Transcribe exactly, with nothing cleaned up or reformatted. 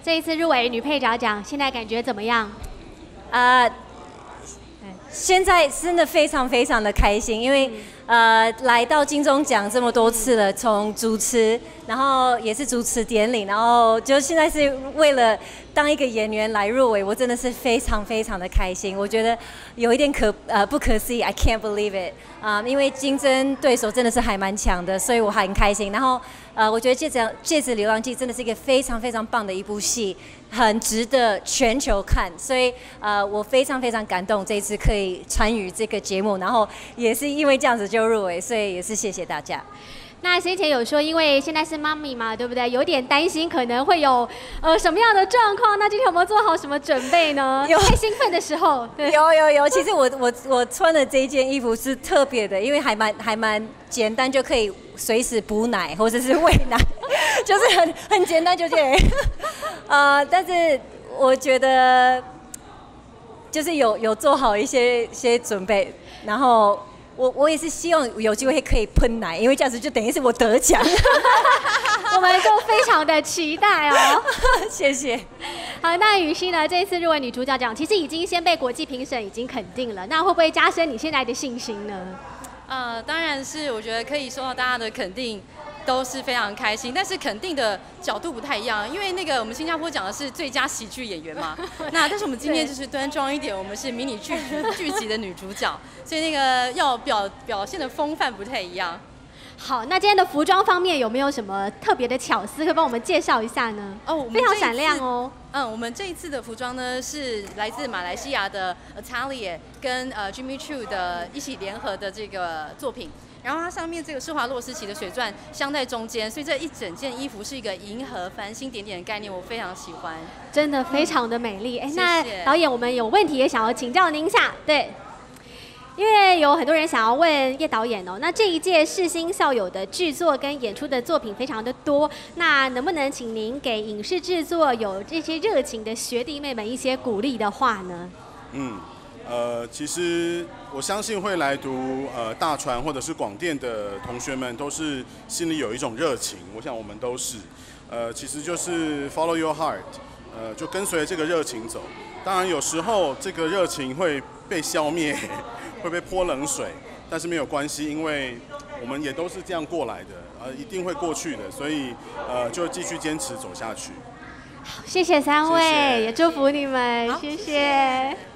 这一次入围女配角奖，现在感觉怎么样？ 呃，现在真的非常非常的开心，因为、嗯、呃来到金钟奖这么多次了，从主持，然后也是主持典礼，然后就现在是为了当一个演员来入围，我真的是非常非常的开心。我觉得有一点可呃不可思议 ，I can't believe it 啊、呃，因为竞争对手真的是还蛮强的，所以我很开心。然后呃，我觉得《戒指戒指流浪记》真的是一个非常非常棒的一部戏，很值得全球看，所以呃，我非常非常感动这一次可以参与这个节目，然后也是因为这样子就入围，所以也是谢谢大家。 那先前有说，因为现在是妈咪嘛，对不对？有点担心可能会有呃什么样的状况？那今天有没有做好什么准备呢？有太兴奋的时候，对， 有有有。其实我我我穿的这一件衣服是特别的，因为还蛮还蛮简单，就可以随时补奶或者是喂奶，就是很很简单就这样。呃，但是我觉得就是有有做好一些些准备，然后。我我也是希望有机会可以喷奶，因为这样子就等于是我得奖。 我们就非常的期待哦。 谢谢。 好，那雨欣呢？这一次入围女主角奖，其实已经先被国际评审已经肯定了，那会不会加深你现在的信心呢？ 呃，当然是，我觉得可以受到大家的肯定。都是非常开心，但是肯定的角度不太一样，因为那个我们新加坡讲的是最佳喜剧演员嘛，那但是我们今天就是端庄一点，我们是迷你剧剧集的女主角，所以那个要表表现的风范不太一样。 好，那今天的服装方面有没有什么特别的巧思，可以帮我们介绍一下呢？ 哦，我们非常闪亮哦。 嗯，我们这一次的服装呢是来自马来西亚的 Atelier 跟呃 Jimmy Choo 的一起联合的这个作品。然后它上面这个施华洛世奇的水钻镶在中间，所以这一整件衣服是一个银河繁星点点的概念，我非常喜欢， 真的非常的美丽。哎、嗯， 那导演，我们有问题也想要请教您一下，对，因为有很多人想要问叶导演哦，那这一届世新校友的制作跟演出的作品非常的多，那能不能请您给影视制作有这些热情的学弟妹们一些鼓励的话呢？ 嗯。呃，其实我相信会来读呃大传或者是广电的同学们，都是心里有一种热情。我想我们都是，呃，其实就是 follow your heart， 呃，就跟随这个热情走。当然有时候这个热情会被消灭，会被泼冷水，但是没有关系，因为我们也都是这样过来的，呃，一定会过去的，所以呃，就继续坚持走下去。 好，谢谢三位，谢谢也祝福你们，谢谢。谢谢。